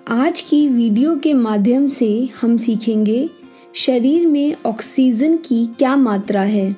आज की वीडियो के माध्यम से हम सीखेंगे शरीर में ऑक्सीजन की क्या मात्रा है।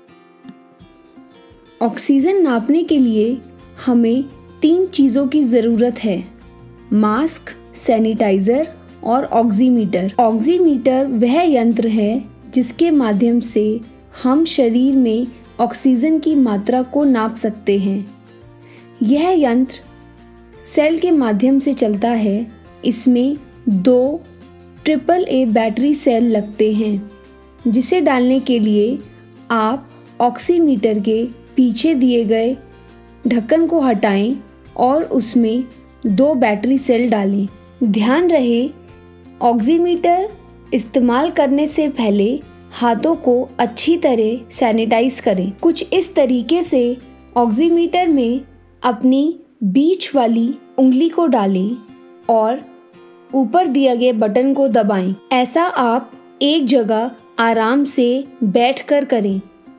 ऑक्सीजन नापने के लिए हमें 3 चीज़ों की ज़रूरत है: मास्क, सैनिटाइज़र और ऑक्सीमीटर। ऑक्सीमीटर वह यंत्र है जिसके माध्यम से हम शरीर में ऑक्सीजन की मात्रा को नाप सकते हैं। यह यंत्र सेल के माध्यम से चलता है। इसमें 2 AAA बैटरी सेल लगते हैं, जिसे डालने के लिए आप ऑक्सीमीटर के पीछे दिए गए ढक्कन को हटाएं और उसमें 2 बैटरी सेल डालें। ध्यान रहे, ऑक्सीमीटर इस्तेमाल करने से पहले हाथों को अच्छी तरह सैनिटाइज करें। कुछ इस तरीके से ऑक्सीमीटर में अपनी बीच वाली उंगली को डालें और ऊपर दिए गए बटन को दबाएं। ऐसा आप एक जगह आराम से बैठकर करें।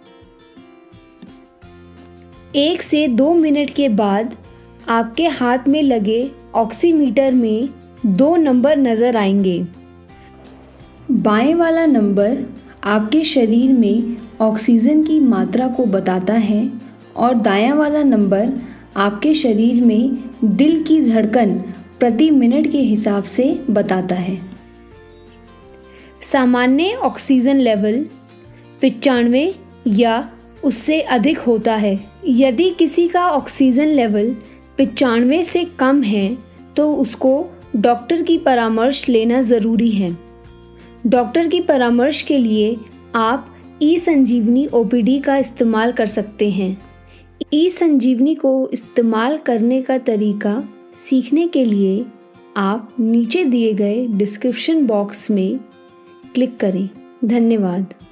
1 से 2 मिनट के बाद आपके हाथ में लगे ऑक्सीमीटर में 2 नंबर नज़र आएंगे। बाएं वाला नंबर आपके शरीर में ऑक्सीजन की मात्रा को बताता है और दायां वाला नंबर आपके शरीर में दिल की धड़कन प्रति मिनट के हिसाब से बताता है। सामान्य ऑक्सीजन लेवल 95 या उससे अधिक होता है। यदि किसी का ऑक्सीजन लेवल 95 से कम है तो उसको डॉक्टर की परामर्श लेना ज़रूरी है। डॉक्टर की परामर्श के लिए आप ई-संजीवनी OPD का इस्तेमाल कर सकते हैं। ई-संजीवनी को इस्तेमाल करने का तरीका सीखने के लिए आप नीचे दिए गए डिस्क्रिप्शन बॉक्स में क्लिक करें। धन्यवाद।